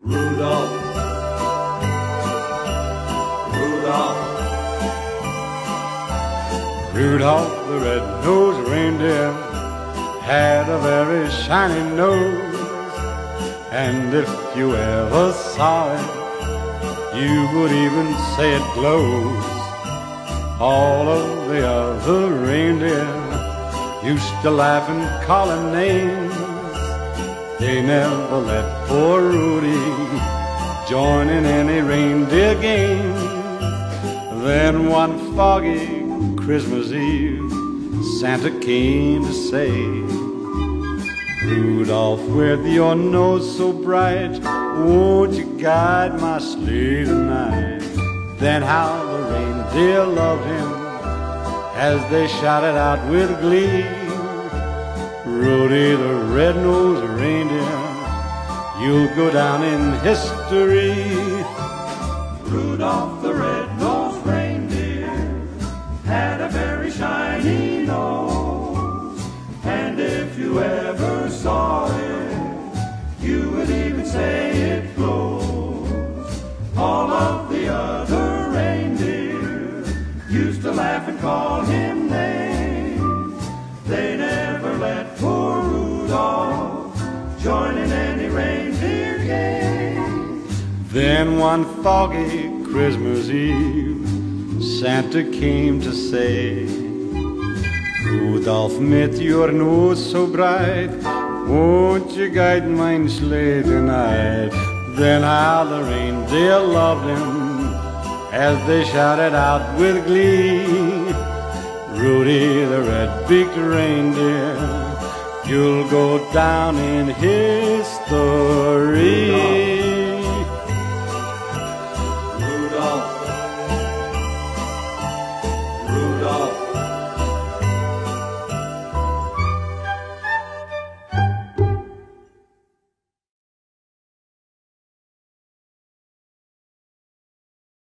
Rudolph, Rudolph, Rudolph the red-nosed reindeer had a very shiny nose, and if you ever saw it, you would even say it glows. All of the other reindeer used to laugh and call him names. They never let poor Rudy join in any reindeer games. Then one foggy Christmas Eve, Santa came to say, Rudolph, with your nose so bright, won't you guide my sleigh tonight? Then how the reindeer loved him as they shouted out with glee, Rudy the red-nosed reindeer, you'll go down in history. Rudolph the red-nosed reindeer had a very shiny nose, and if you ever saw it, you would even say it glows. All of the other reindeer used to laugh and call him names. They never let poor Rudolph join in any reindeer game. Then one foggy Christmas Eve, Santa came to say, Rudolph, with your nose so bright, won't you guide my sleigh tonight? Then how the reindeer loved him as they shouted out with glee, Rudy the red-beaked reindeer, you'll go down in history.